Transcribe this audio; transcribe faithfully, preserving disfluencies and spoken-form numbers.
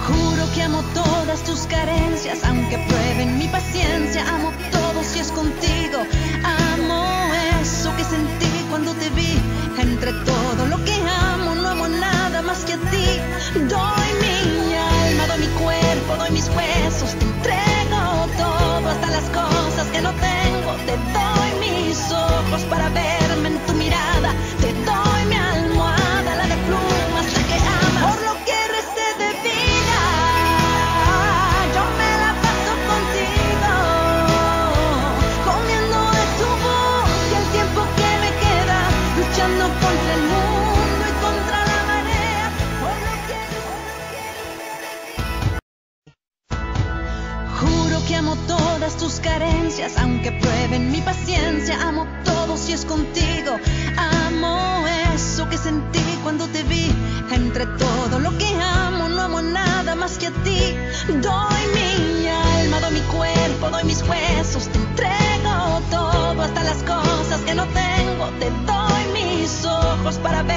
Juro que amo todas tus carencias, aunque prueben mi paciencia. Amo todo si es contigo. Amo eso que sentí cuando te vi. Entre todo lo que amo, no amo nada más que a ti. Doy mi alma, doy mi cuerpo, doy mis huesos. Te entrego todo, hasta las cosas que no tengo. Te doy mis ojos para verme en tu mirada. Te doy mi almohada, la de plumas, la que amas. Por lo que reste de vida, yo me la paso contigo, comiendo de tu boca el tiempo que me queda, luchando contra el mundo y contra la marea. Por lo que juro que amo todas tus carencias, aunque prueben mi paciencia. Amo todo si es contigo. Amo eso que sentí cuando te vi. Entre todo lo que amo, no amo nada más que a ti. Doy mi alma, doy mi cuerpo, doy mis huesos. Te entrego todo, hasta las cosas que no tengo. Te doy mis ojos para ver